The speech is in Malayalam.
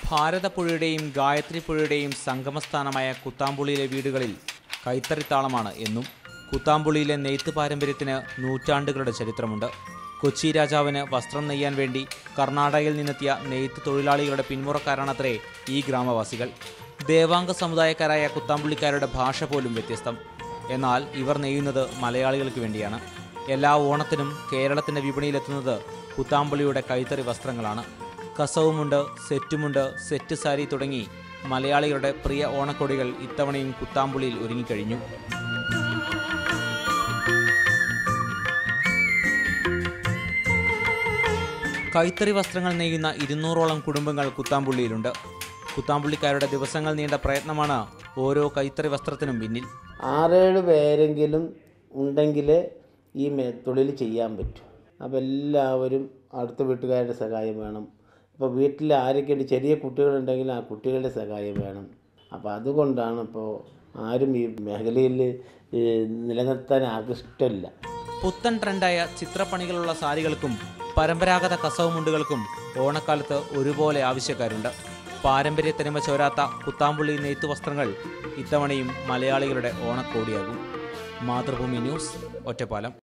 ഭാരതപ്പുഴയുടെയും ഗായത്രിപ്പുഴയുടെയും സംഗമസ്ഥാനമായ കുത്താമ്പുള്ളിയിലെ വീടുകളിൽ കൈത്തറിത്താളമാണ് എന്നും. കുത്താമ്പുള്ളിയിലെ നെയ്ത്ത് പാരമ്പര്യത്തിന് നൂറ്റാണ്ടുകളുടെ ചരിത്രമുണ്ട്. കൊച്ചി രാജാവിന് വസ്ത്രം നെയ്യാൻ വേണ്ടി കർണാടകയിൽ നിന്നെത്തിയ നെയ്ത്ത് തൊഴിലാളികളുടെ പിന്മുറക്കാരാണത്രേ ഈ ഗ്രാമവാസികൾ. ദേവാംഗ സമുദായക്കാരായ കുത്താമ്പുള്ളിക്കാരുടെ ഭാഷ പോലും വ്യത്യസ്തം. എന്നാൽ ഇവർ നെയ്യുന്നത് മലയാളികൾക്ക് വേണ്ടിയാണ്. എല്ലാ ഓണത്തിനും കേരളത്തിൻ്റെ വിപണിയിലെത്തുന്നത് കുത്താമ്പുള്ളിയുടെ കൈത്തറി വസ്ത്രങ്ങളാണ്. കസവുമുണ്ട്, സെറ്റുമുണ്ട്, സെറ്റ് സാരി തുടങ്ങി മലയാളികളുടെ പ്രിയ ഓണക്കൊടികൾ ഇത്തവണയും കുത്താമ്പുള്ളിയിൽ ഒരുങ്ങിക്കഴിഞ്ഞു. കൈത്തറി വസ്ത്രങ്ങൾ നെയ്യുന്ന 200ഓളം കുടുംബങ്ങൾ കുത്താമ്പുള്ളിയിലുണ്ട്. കുത്താമ്പുള്ളിക്കാരുടെ ദിവസങ്ങൾ നീണ്ട പ്രയത്നമാണ് ഓരോ കൈത്തറി വസ്ത്രത്തിനും പിന്നിൽ. 6-7 പേരെങ്കിലും ഉണ്ടെങ്കിൽ ഈ തൊഴിൽ ചെയ്യാൻ പറ്റും. അപ്പോൾ എല്ലാവരും അടുത്ത വീട്ടുകാരുടെ സഹായം വേണം. ഇപ്പോൾ വീട്ടിൽ ആരൊക്കെയുണ്ട്, ചെറിയ കുട്ടികളുണ്ടെങ്കിൽ ആ കുട്ടികളുടെ സഹായം വേണം. അപ്പോൾ അതുകൊണ്ടാണ് ഇപ്പോൾ ആരും ഈ മേഖലയിൽ നിലനിർത്താൻ ആർക്കും ഇഷ്ടമില്ല. പുത്തൻ ട്രെൻഡായ ചിത്രപ്പണികളുള്ള സാരികൾക്കും പരമ്പരാഗത കസവുമുണ്ടുകൾക്കും ഓണക്കാലത്ത് ഒരുപോലെ ആവശ്യക്കാരുണ്ട്. പാരമ്പര്യ തനിമ ചോരാത്ത കുത്താമ്പുള്ളി നെയ്ത്ത് വസ്ത്രങ്ങൾ ഇത്തവണയും മലയാളികളുടെ ഓണക്കോടിയാകും. മാതൃഭൂമി ന്യൂസ്, ഒറ്റപ്പാലം.